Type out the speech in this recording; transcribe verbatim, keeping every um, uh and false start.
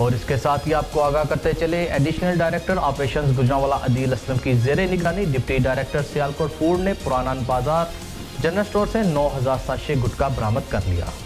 और इसके साथ ही आपको आगाह करते चले, additional director operations Gujranwala Adeel Aslam की जेर निगरानी डिप्टी डायरेक्टर सियालकोट फूड ने पुराना बाजार जनरल स्टोर से नौ हजार साशे गुटखा बरामद कर लिया।